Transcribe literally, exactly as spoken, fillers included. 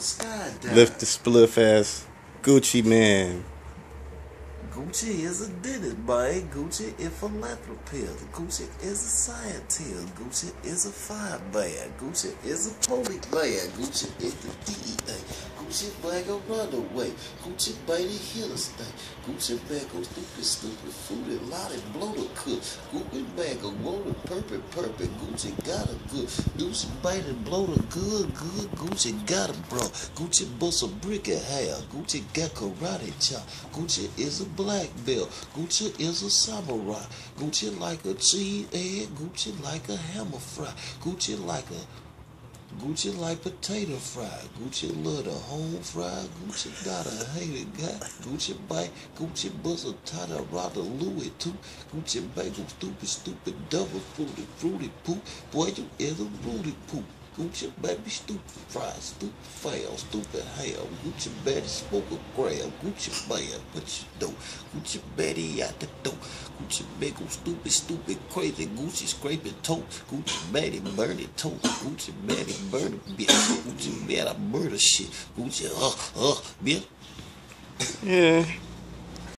skydive. Lift the spliff ass Gucci man. Gucci is a dentist, man. Gucci is philanthropist. Gucci is a scientist. Gucci is a fireman. Gucci is a police man. Gucci is the D E A. Gucci bag a runaway. Gucci baby hill stay. Gucci bag go stupid, stupid, fruity, lottie, blow the cook. Gucci bag go roll perfect, perfect. Gucci got a good. Gucci baby blow the good, good. Gucci got a bro. Gucci bust a brick in half. Gucci got karate chop. Gucci is a black belt. Gucci is a samurai. Gucci like a cheese egg. Gucci like a hammer fry. Gucci like a Gucci like potato fry. Gucci love the home fry. Gucci got a hated guy. Gucci bite. Gucci buzz a tighter rod Louis too. Gucci bagel stupid, stupid, double fruity, fruity poop. Boy, you is a rooty poop. Gucci baby stupid fry, stupid fail, stupid hell. Gucci baby smoke a gram. Gucci man, what you do? Gucci Betty out the door. Gucci bagel stupid, stupid, crazy. Gucci scraping toe. Gucci Betty burning toe. Gucci Betty burning bitch. Gucci Betty murder shit. Gucci uh uh bitch. Yeah.